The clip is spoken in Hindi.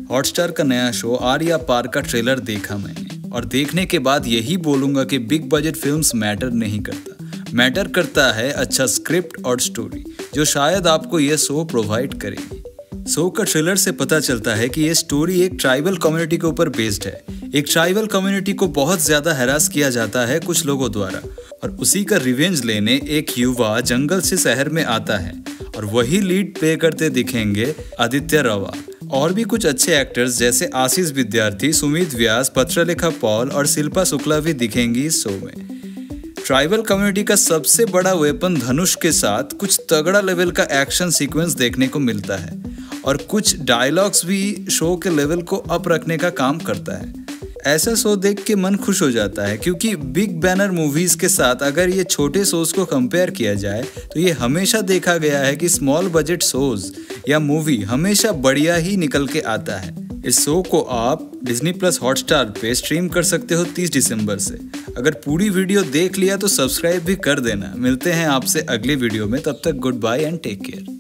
हॉटस्टार का नया शो आर्या पार का ट्रेलर देखा मैंने और देखने के बाद यही बोलूंगा कि बिग बजट फिल्म्स मैटर नहीं करता। मैटर करता है अच्छा स्क्रिप्ट और स्टोरी जो शायद आपको ये शो प्रोवाइड करेगी। शो का ट्रेलर से पता चलता है कि ये स्टोरी एक ट्राइबल कम्युनिटी के ऊपर बेस्ड है। एक ट्राइबल कम्युनिटी को बहुत ज्यादा हैरास किया जाता है कुछ लोगों द्वारा और उसी का रिवेंज लेने एक युवा जंगल से शहर में आता है और वही लीड प्ले करते दिखेंगे आदित्य रवा। और भी कुछ अच्छे एक्टर्स जैसे आशीष विद्यार्थी, सुमित व्यास, पत्रलेखा पॉल और शिल्पा शुक्ला भी दिखेंगी इस शो में। ट्राइबल कम्युनिटी का सबसे बड़ा वेपन धनुष के साथ कुछ तगड़ा लेवल का एक्शन सीक्वेंस देखने को मिलता है और कुछ डायलॉग्स भी शो के लेवल को अप रखने का काम करता है। ऐसा शो देख के मन खुश हो जाता है क्योंकि बिग बैनर मूवीज के साथ अगर ये छोटे शोज को कंपेयर किया जाए तो ये हमेशा देखा गया है कि स्मॉल बजट शोज या मूवी हमेशा बढ़िया ही निकल के आता है। इस शो को आप डिज्नी प्लस हॉटस्टार पे स्ट्रीम कर सकते हो 30 दिसंबर से। अगर पूरी वीडियो देख लिया तो सब्सक्राइब भी कर देना। मिलते हैं आपसे अगले वीडियो में, तब तक goodbye and take care.